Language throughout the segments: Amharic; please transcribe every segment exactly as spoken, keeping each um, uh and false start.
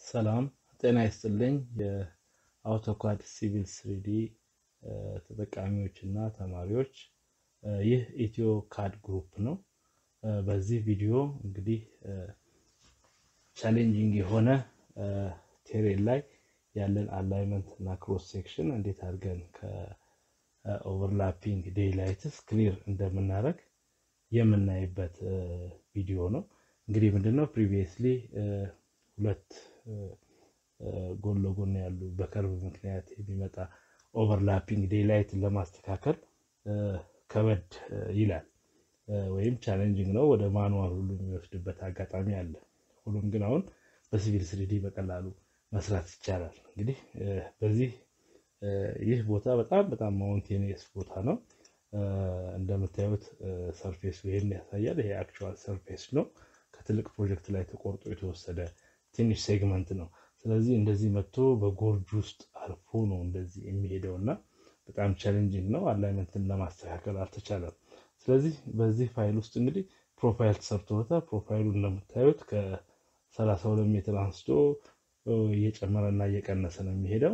ሰላም ጤና ይስጥልኝ የአውቶካድ ሲቪል ስሪ ዲ ተጠቃሚዎችና ተማሪዎች ይህ ኢትዮካድ ግሩፕ ነው። በዚህ ቪዲዮ እንግዲህ ቻሌንጂንግ የሆነ ቴሬን ላይ ያለን አላይመንት እና ክሮስ ሴክሽን እንዴት አድርገን ከኦቨርላፒንግ ዴይላይትስ ክሊር እንደምናደርግ የምናይበት ቪዲዮ ነው። እንግዲህ ምንድነው ፕሪቪየስሊ ሁለት ጎን ለጎን ያሉ በከርቭ ምክንያት የሚመጣ ኦቨርላፒንግ ዴይላይት ለማስተካከል ከበድ ይላል ወይም ቻሌንጂንግ ነው፣ ወደ ማኑዋል ሁሉ የሚወስድበት አጋጣሚ አለ። ሁሉም ግን አሁን በሲቪል ስሪ ዲ በቀላሉ መስራት ይቻላል። እንግዲህ በዚህ ይህ ቦታ በጣም በጣም ማውንቴኒየስ ቦታ ነው። እንደምታዩት ሰርፌሱ ይሄን ያሳያል። ይሄ አክቹዋል ሰርፌስ ነው። ከትልቅ ፕሮጀክት ላይ ተቆርጦ የተወሰደ ትንሽ ሴግመንት ነው። ስለዚህ እንደዚህ መጥቶ በጎርጅ ውስጥ አልፎ ነው እንደዚህ የሚሄደውና በጣም ቻሌንጂንግ ነው። አላይመንትን ለማስተካከል አልተቻለም። ስለዚህ በዚህ ፋይል ውስጥ እንግዲህ ፕሮፋይል ተሰርቶታል። ፕሮፋይሉ እንደምታዩት ከሰላሳ ሁለት ሜትር አንስቶ እየጨመረና እየቀነሰ ነው የሚሄደው።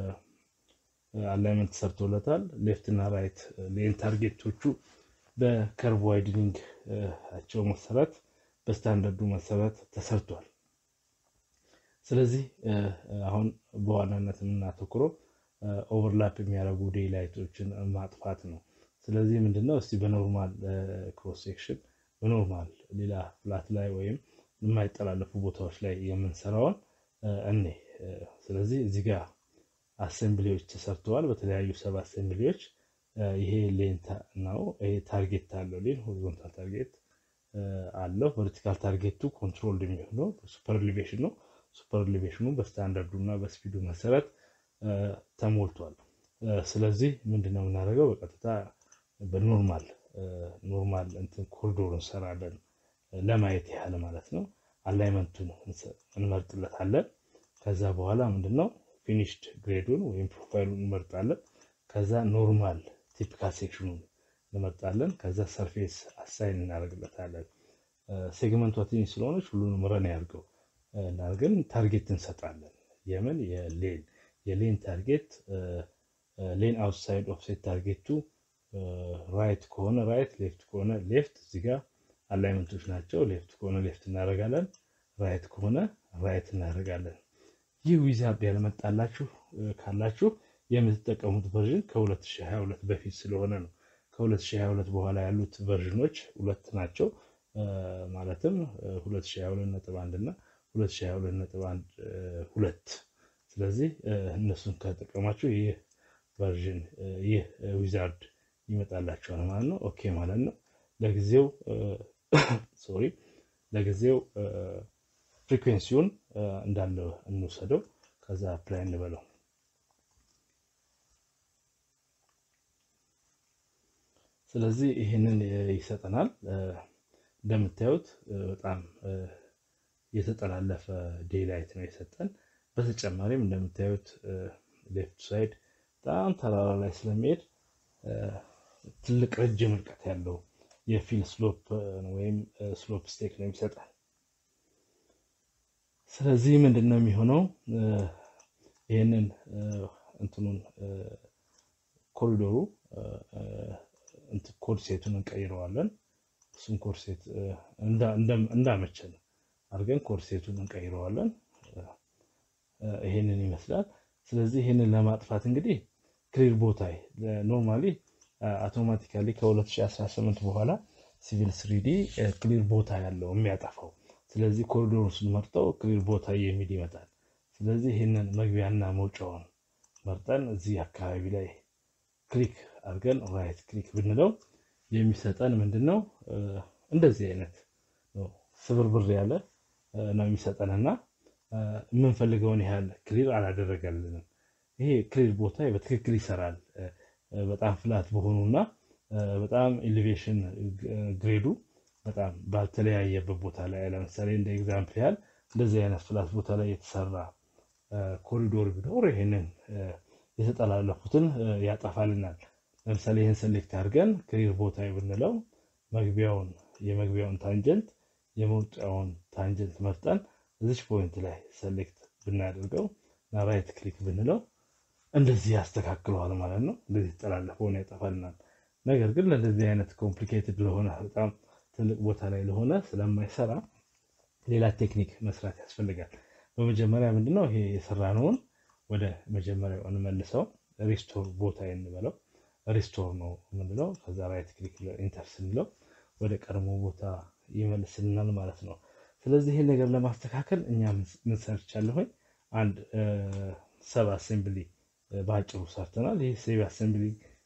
አላይመንት ተሰርቶለታል። ሌፍት እና ራይት ሌን ታርጌቶቹ በከርቭ ዋይድኒንግ አቸው መሰረት በስታንዳርዱ መሰረት ተሰርቷል። ስለዚህ አሁን በዋናነት የምናተኩረው ኦቨርላፕ የሚያደርጉ ዴይላይቶችን ማጥፋት ነው። ስለዚህ ምንድነው እስቲ በኖርማል ክሮስ ሴክሽን በኖርማል ሌላ ፍላት ላይ ወይም የማይጠላለፉ ቦታዎች ላይ የምንሰራውን እኔ ስለዚህ እዚህ ጋር አሴምብሊዎች ተሰርተዋል። በተለያዩ ሰብ አሴምብሊዎች ይሄ ሌንታ ነው። ይሄ ታርጌት አለው። ሌን ሆሪዞንታል ታርጌት አለው። ቨርቲካል ታርጌቱ ኮንትሮልድ የሚሆነው ሱፐር ኤሊቬሽን ነው። ሱፐር ኤሊቬሽኑ በስታንዳርዱ እና በስፒዱ መሰረት ተሞልቷል። ስለዚህ ምንድነው የምናደርገው? በቀጥታ በኖርማል ኖርማል እንትን ኮሪዶር እንሰራለን ለማየት ያህል ማለት ነው። አላይመንቱን እንመርጥለታለን። ከዛ በኋላ ምንድነው ፊኒሽድ ግሬዱን ወይም ፕሮፋይሉን እንመርጣለን። ከዛ ኖርማል ቲፒካል ሴክሽኑን እንመርጣለን። ከዛ ሰርፌስ አሳይን እናደርግለታለን። ሴግመንቷ ትንሽ ስለሆነች ሁሉንም ረን ያድርገው እናርገን ታርጌት እንሰጣለን። የምን የሌን የሌን ታርጌት ሌን አውትሳይድ ኦፍሴት ታርጌቱ ራይት ከሆነ ራይት፣ ሌፍት ከሆነ ሌፍት። እዚህ ጋር አላይመንቶች ናቸው። ሌፍት ከሆነ ሌፍት እናደርጋለን፣ ራይት ከሆነ ራይት እናደርጋለን። ይህ ዊዛርድ ያልመጣላችሁ ካላችሁ የምትጠቀሙት ቨርዥን ከ2022 በፊት ስለሆነ ነው። ከ2022 በኋላ ያሉት ቨርዥኖች ሁለት ናቸው። ማለትም ሁለት ሺህ ሃያ ሁለት ነጥብ አንድ እና ሁለት ሺህ ሃያ ሁለት ነጥብ ሁለት። ስለዚህ እነሱን ከተጠቀማችሁ ይህ ቨርዥን ይህ ዊዛርድ ይመጣላችኋል ማለት ነው። ኦኬ ማለት ነው። ለጊዜው ሶሪ ለጊዜው ፍሪኩዌንሲውን እንዳለ እንወሰደው። ከዛ አፕላይ እንበለው። ስለዚህ ይሄንን ይሰጠናል። እንደምታዩት በጣም የተጠላለፈ ዴይላይት ነው የሰጠን። በተጨማሪም እንደምታዩት ሌፍት ሳይድ በጣም ተራራ ላይ ስለሚሄድ ትልቅ ረጅም ርቀት ያለው የፊል ስሎፕ ወይም ስሎፕ ስቴክ ነው የሚሰጠን። ስለዚህ ምንድነው የሚሆነው? ይሄንን እንትኑን ኮሪዶሩ እንት ኮርሴቱን እንቀይረዋለን። እሱን ኮርሴት እንዳ እንዳመቸን አርገን ኮርሴቱን እንቀይረዋለን። ይሄንን ይመስላል። ስለዚህ ይሄንን ለማጥፋት እንግዲህ ክሊር ቦታ ኖርማሊ አውቶማቲካሊ ከ2018 በኋላ ሲቪል ስሪ ዲ ክሊር ቦታ ያለው የሚያጠፋው። ስለዚህ ኮሪዶሩን ስንመርጠው ክሊር ቦታ የሚል ይመጣል። ስለዚህ ይሄንን መግቢያና መውጫውን መርጠን እዚህ አካባቢ ላይ ክሊክ አድርገን ራይት ክሊክ ብንለው የሚሰጠን ምንድነው እንደዚህ አይነት ነው። ስብርብር ያለ ነው የሚሰጠንና የምንፈልገውን ያህል ክሊር አላደረገልንም። ይሄ ክሊር ቦታ በትክክል ይሰራል። በጣም ፍላት በሆኑና በጣም ኤሊቬሽን ግሬዱ በጣም ባልተለያየበት ቦታ ላይ ለምሳሌ እንደ ኤግዛምፕል ያህል እንደዚህ አይነት ፍላት ቦታ ላይ የተሰራ ኮሪዶር ቢኖር ይሄንን የተጠላለፉትን ያጠፋልናል። ለምሳሌ ይሄን ሴሌክት አድርገን ክሊር ቦታ ብንለው መግቢያውን የመግቢያውን ታንጀንት የመውጫውን ታንጀንት መርጠን እዚህ ፖይንት ላይ ሴሌክት ብናደርገው እና ራይት ክሊክ ብንለው እንደዚህ ያስተካክለዋል ማለት ነው። እንደዚህ ተጠላለፈውን ያጠፋልናል። ነገር ግን ለዚህ አይነት ኮምፕሊኬትድ ለሆነ በጣም ትልቅ ቦታ ላይ ለሆነ ስለማይሰራ ሌላ ቴክኒክ መስራት ያስፈልጋል። በመጀመሪያ ምንድነው ይሄ የሰራነውን ወደ መጀመሪያው እንመልሰው። ሪስቶር ቦታ እንበለው ሪስቶር ነው ምንድነው። ከዛ ራይት ክሊክ ኢንተር ስንለው ወደ ቀድሞ ቦታ ይመልስልናል ማለት ነው። ስለዚህ ይሄን ነገር ለማስተካከል እኛ ምን ሰርቻለሁ? አንድ ሰብ አሴምብሊ ባጭሩ ሰርተናል። ይሄ ሰብ አሴምብሊ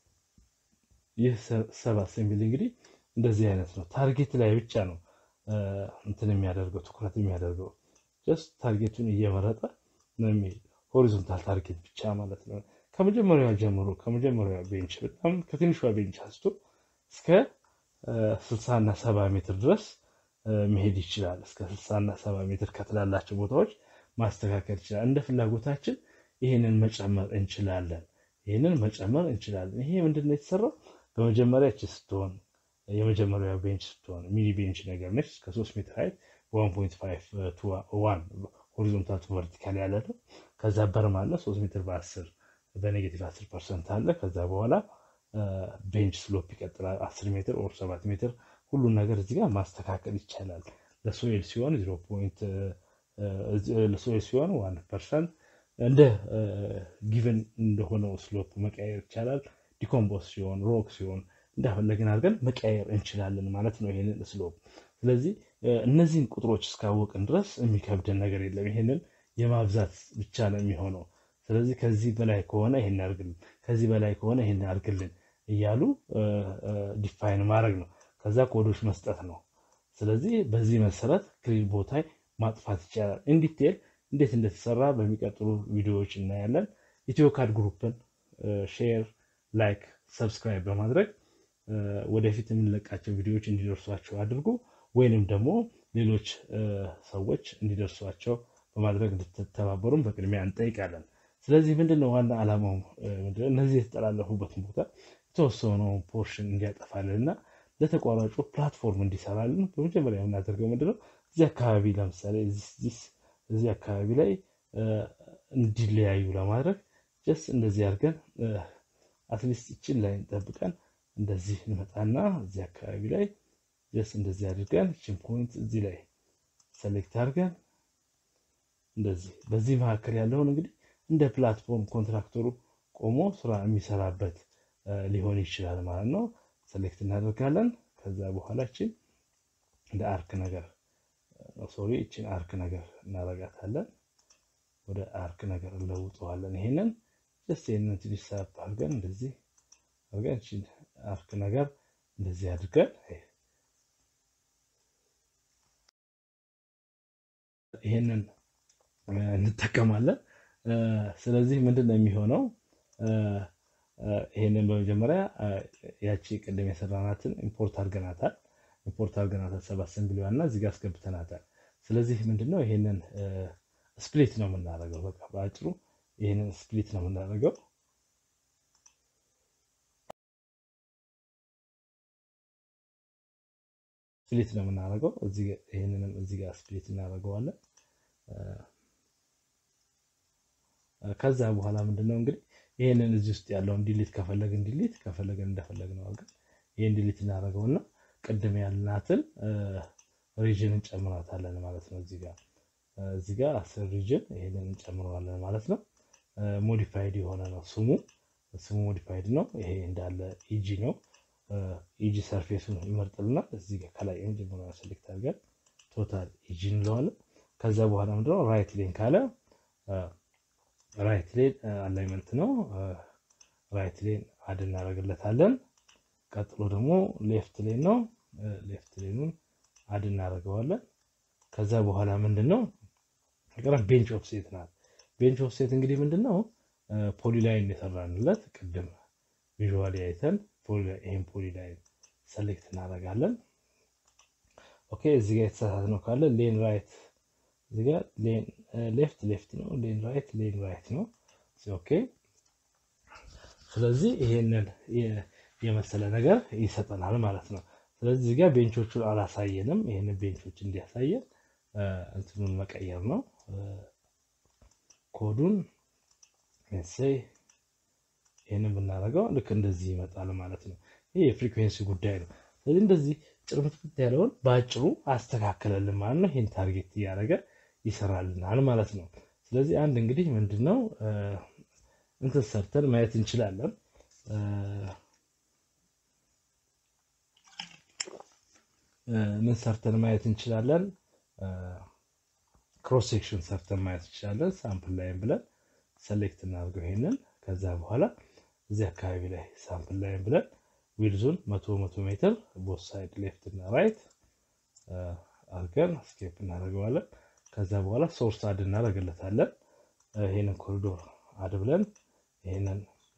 ይህ ሰብ አሴምብሊ እንግዲህ እንደዚህ አይነት ነው። ታርጌት ላይ ብቻ ነው እንትን የሚያደርገው ትኩረት የሚያደርገው ጀስት ታርጌቱን እየመረጠ ነው የሚል ሆሪዞንታል ታርጌት ብቻ ማለት ነው። ከመጀመሪያው ጀምሮ ከመጀመሪያው ቤንች በጣም ከትንሿ ቤንች አንስቶ እስከ ስልሳ እና ሰባ ሜትር ድረስ መሄድ ይችላል። እስከ ስልሳ እና ሰባ ሜትር ከተላላቸው ቦታዎች ማስተካከል ይችላል። እንደ ፍላጎታችን ይሄንን መጨመር እንችላለን። ይሄንን መጨመር እንችላለን። ይሄ ምንድነው የተሰራው? በመጀመሪያ እቺ ስትሆን የመጀመሪያው ቤንች ስትሆን ሚኒ ቤንች ነገር ነች። ከ3 ሜትር ሃይት one point five to one ሆሪዞንታል ቱ ቨርቲካል ያለ ነው። ከዛ በርም አለ ሶስት ሜትር በ10 በኔጌቲቭ አስር ፐርሰንት አለ። ከዛ በኋላ ቤንች ስሎፕ ይቀጥላል አስር ሜትር ኦር ሰባት ሜትር ሁሉ ነገር እዚህ ጋር ማስተካከል ይቻላል። ለሶይል ሲሆን ዜሮ ፖይንት ለሶይል ሲሆን one percent እንደ ጊቨን እንደሆነው ስሎፕ መቀየር ይቻላል። ዲኮምፖዝ ሲሆን ሮክ ሲሆን እንደፈለግን አድርገን መቀየር እንችላለን ማለት ነው ይሄንን ስሎፕ። ስለዚህ እነዚህን ቁጥሮች እስካወቅን ድረስ የሚከብደን ነገር የለም። ይሄንን የማብዛት ብቻ ነው የሚሆነው። ስለዚህ ከዚህ በላይ ከሆነ ይሄን አድርግልን፣ ከዚህ በላይ ከሆነ ይሄን አድርግልን እያሉ ዲፋይን ማድረግ ነው። ከዛ ኮዶች መስጠት ነው። ስለዚህ በዚህ መሰረት ክሊር ቦታ ማጥፋት ይቻላል። ኢን ዲቴል እንዴት እንደተሰራ በሚቀጥሉ ቪዲዮዎች እናያለን። ኢትዮካድ ግሩፕን ሼር፣ ላይክ፣ ሰብስክራይብ በማድረግ ወደፊት የምንለቃቸው ቪዲዮዎች እንዲደርሷቸው አድርጉ። ወይንም ደግሞ ሌሎች ሰዎች እንዲደርሷቸው በማድረግ እንድትተባበሩን በቅድሚያ እንጠይቃለን። ስለዚህ ምንድነው ዋና ዓላማው? ምንድነው እነዚህ የተጠላለፉበት ቦታ የተወሰነው ፖርሽን እንዲያጠፋልንና ለተቋራጩ ፕላትፎርም እንዲሰራልን በመጀመሪያ የምናደርገው ምንድነው እዚህ አካባቢ ለምሳሌ እዚህ እዚህ አካባቢ ላይ እንዲለያዩ ለማድረግ ጀስት እንደዚህ አድርገን አትሊስት እቺን ላይ እንጠብቀን እንደዚህ እንመጣና እዚህ አካባቢ ላይ ጀስት እንደዚህ አድርገን እቺን ፖይንት እዚህ ላይ ሴሌክት አድርገን እንደዚህ በዚህ መካከል ያለውን እንግዲህ እንደ ፕላትፎርም ኮንትራክተሩ ቆሞ ስራ የሚሰራበት ሊሆን ይችላል ማለት ነው። ሴሌክት እናደርጋለን። ከዛ በኋላ እቺን እንደ አርክ ነገር ሶሪ እቺን አርክ ነገር እናረጋታለን። ወደ አርክ ነገር እንለውጠዋለን። ይሄንን ጀስት ይሄንን ትንሽ ሳብ አድርገን እንደዚህ አድርገን እቺን አርክ ነገር እንደዚህ አድርገን ይሄንን እንጠቀማለን። ስለዚህ ምንድነው የሚሆነው? ይሄንን በመጀመሪያ ያቺ ቅድም የሰራናትን ኢምፖርት አድርገናታል። ኢምፖርት አድርገናታል ሰባሰምብሊዋና እዚህ ጋር አስገብተናታል። ስለዚህ ምንድነው ይሄንን ስፕሊት ነው የምናደርገው። በቃ በአጭሩ ይሄንን ስፕሊት ነው የምናደርገው። ስፕሊት ነው የምናደርገው። እዚህ ይሄንንም እዚህ ጋር ስፕሊት እናደርገዋለን። ከዛ በኋላ ምንድነው እንግዲህ ይሄንን እዚህ ውስጥ ያለውን ዲሊት ከፈለግን ዲሊት ከፈለግን እንደፈለግን አድርገን ይሄን ዲሊት እናደርገውና ቅድም ያልናትን ሪጅን እንጨምራታለን ማለት ነው። እዚህ ጋር እዚህ ጋር አስር ሪጅን ይሄንን እንጨምራለን ማለት ነው። ሞዲፋይድ የሆነ ነው ስሙ ስሙ ሞዲፋይድ ነው። ይሄ እንዳለ ኢጂ ነው። ኢጂ ሰርፌሱን ይመርጥልና እዚህ ጋር ከላይ የመጀመሪያው ሴሌክት አድርገን ቶታል ኢጂ እንለዋለን። ከዛ በኋላ ምንድነው ራይት ሌን ካለ ራይት ሌን አላይመንት ነው። ራይት ሌን አድ እናደርግለታለን። ቀጥሎ ደግሞ ሌፍት ሌን ነው። ሌፍት ሌኑን አድ እናደርገዋለን። ከዛ በኋላ ምንድነው ነገር ቤንች ኦፍሴት ናት። ቤንች ኦፍሴት እንግዲህ ምንድነው ፖሊላይን የሰራንለት ቅድም ቪዥዋሊ አይተን ይሄን ፖሊላይን ሴሌክት እናደርጋለን። ኦኬ እዚህ ጋር የተሳሳተነው ካለ ሌን ራይት እዚህ ጋር ሌን ሌፍት ሌፍት ነው። ሌን ራይት ሌን ራይት ነው። ኦኬ ስለዚህ ይሄንን የመሰለ ነገር ይሰጠናል ማለት ነው። ስለዚህ እዚህ ጋር ቤንቾቹን አላሳየንም። ይሄንን ቤንቾች እንዲያሳየን እንትኑን መቀየር ነው። ኮዱን እሰይ ይሄንን ብናረጋው ልክ እንደዚህ ይመጣል ማለት ነው። ይሄ የፍሪኩዌንሲ ጉዳይ ነው። ስለዚህ እንደዚህ ጭርምትምት ያለውን ባጭሩ አስተካክለልን ማለት ነው። ይሄን ታርጌት ያደረገ ይሰራልናል ማለት ነው። ስለዚህ አንድ እንግዲህ ምንድነው እንትን ሰርተን ማየት እንችላለን። ምን ሰርተን ማየት እንችላለን? ክሮስ ሴክሽን ሰርተን ማየት እንችላለን። ሳምፕል ላይን ብለን ሴሌክት እናድርገው ይሄንን። ከዛ በኋላ እዚህ አካባቢ ላይ ሳምፕል ላይን ብለን ዊድዙን መቶ መቶ ሜትር ቦት ሳይድ ሌፍት እና ራይት አድርገን ስኬፕ እናደርገዋለን። ከዛ በኋላ ሶርስ አድ እናደርግለታለን። ይሄንን ኮሪዶር አድ ብለን ይሄንን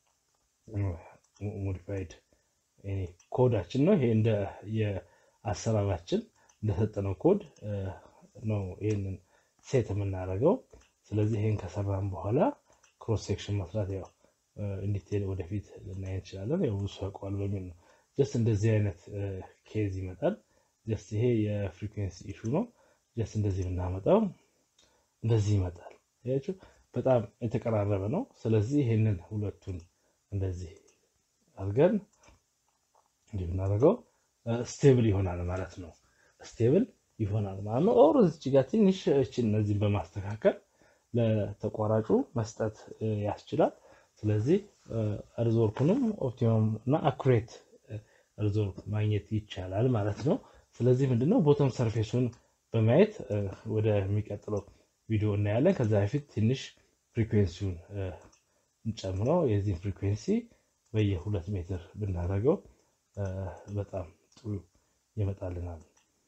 ሞዲፋይድ እኔ ኮዳችን ነው። ይሄ እንደ የአሰራራችን እንደተጠነው ኮድ ነው ይሄንን ሴት የምናደርገው። ስለዚህ ይሄን ከሰራን በኋላ ክሮስ ሴክሽን መስራት ያው እንዲቴል ወደፊት ልናይ እንችላለን። ያው ብዙ ያውቀዋል በሚል ነው። ጀስት እንደዚህ አይነት ኬዝ ይመጣል። ጀስት ይሄ የፍሪኩዌንሲ ኢሹ ነው። ጀስት እንደዚህ ብናመጣው እንደዚህ ይመጣል። ያያችሁ በጣም የተቀራረበ ነው። ስለዚህ ይሄንን ሁለቱን እንደዚህ አድርገን እንዲህ ብናደርገው ስቴብል ይሆናል ማለት ነው። ስቴብል ይሆናል ማለት ነው። ኦር እዚህ ጋር ትንሽ እቺን እነዚህን በማስተካከል ለተቋራጩ መስጠት ያስችላል። ስለዚህ ሪዞልቭንም ኦፕቲመም እና አኩሬት ሪዞልቭ ማግኘት ይቻላል ማለት ነው። ስለዚህ ምንድነው ቦተም ሰርፌሱን በማየት ወደ የሚቀጥለው ቪዲዮ እናያለን። ከዛ በፊት ትንሽ ፍሪኩዌንሲውን እንጨምረው። የዚህ ፍሪኩዌንሲ በየ2 ሜትር ብናደርገው በጣም ጥሩ ይመጣልናል።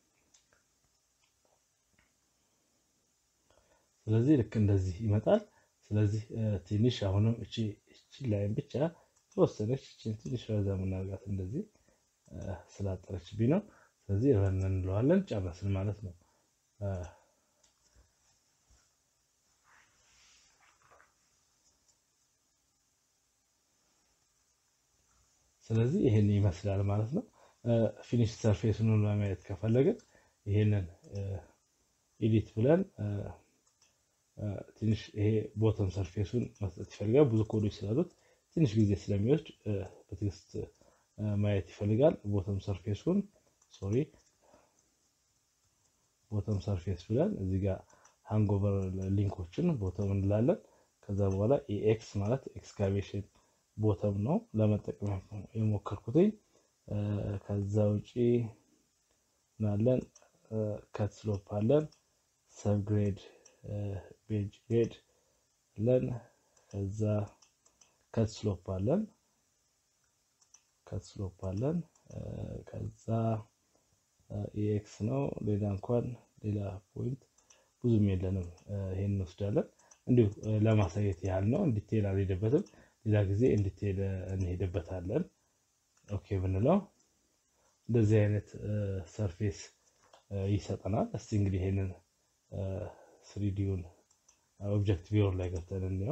ስለዚህ ልክ እንደዚህ ይመጣል። ስለዚህ ትንሽ አሁንም እቺ እቺ ላይን ብቻ ተወሰነች እቺን ትንሽ ረዘም እናርጋት እንደዚህ ስላጠረችብኝ ነው። ስለዚህ ረን እንለዋለን። ጨረስን ማለት ነው። ስለዚህ ይሄን ይመስላል ማለት ነው። ፊኒሽ ሰርፌሱን ለማየት ከፈለግን ይሄንን ኤዲት ብለን ትንሽ ይሄ ቦተም ሰርፌሱን መስጠት ይፈልጋል። ብዙ ኮዶች ስላሉት ትንሽ ጊዜ ስለሚወስድ በትዕግስት ማየት ይፈልጋል። ቦተም ሰርፌሱን ሶሪ ቦተም ሰርፌስ ብለን እዚህ ጋር ሃንጎቨር ሊንኮችን ቦተም እንላለን። ከዛ በኋላ ኤክስ ማለት ኤክስካቬሽን ቦተም ነው ለመጠቀም የሞከርኩት። ከዛ ውጪ እናለን ከት ስሎፕ አለን፣ ሰብ ግሬድ ቤጅ ግሬድ አለን፣ ከዛ ከት ስሎፕ አለን ከት ስሎፕ አለን ከዛ ኤክስ ነው። ሌላ እንኳን ሌላ ፖይንት ብዙም የለንም። ይሄን እንወስዳለን እንዲሁ ለማሳየት ያህል ነው። ዲቴል አልሄደበትም። ሌላ ጊዜ ዲቴል እንሄድበታለን። ኦኬ ብንለው እንደዚህ አይነት ሰርፌስ ይሰጠናል። እስቲ እንግዲህ ይሄንን ስሪ ዲውን ኦብጀክት ቪወር ላይ ገብተን እንየው።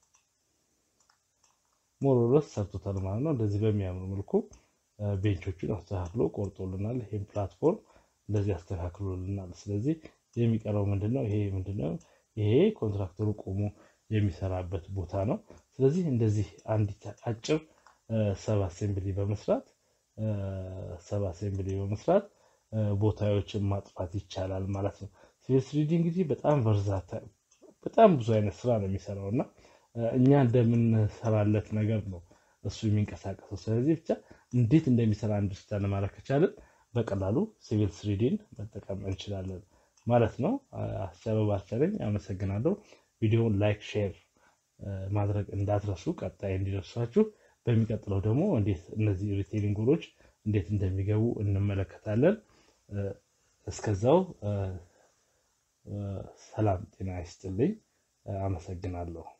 ሞሮሎስ ሰርቶታል ማለት ነው። እንደዚህ በሚያምር መልኩ ቤንቾቹን አስተካክሎ ቆርጦልናል። ይሄን ፕላትፎርም እንደዚህ አስተካክሎልናል። ስለዚህ የሚቀረው ምንድነው? ይሄ ምንድነው? ይሄ ኮንትራክተሩ ቆሞ የሚሰራበት ቦታ ነው። ስለዚህ እንደዚህ አንዲት አጭር ሰብ አሴምብሊ በመስራት ሰብ አሴምብሊ በመስራት ቦታዎችን ማጥፋት ይቻላል ማለት ነው። ሲቪል ስሪዲ እንግዲህ በጣም ቨርዛታ በጣም ብዙ አይነት ስራ ነው የሚሰራውና እኛ እንደምንሰራለት ነገር ነው እሱ የሚንቀሳቀሰው። ስለዚህ ብቻ እንዴት እንደሚሰራ አንደርስታንድ ማድረግ ከቻልን በቀላሉ ሲቪል ስሪዲን መጠቀም እንችላለን ማለት ነው። አስቻለው ባልቻ ነኝ። አመሰግናለሁ። ቪዲዮውን ላይክ ሼር ማድረግ እንዳትረሱ። ቀጣይ እንዲደርሳችሁ በሚቀጥለው ደግሞ እንዴት እነዚህ ሪቴሊንግ ጎሎች እንዴት እንደሚገቡ እንመለከታለን። እስከዛው ሰላም ጤና ይስጥልኝ። አመሰግናለሁ።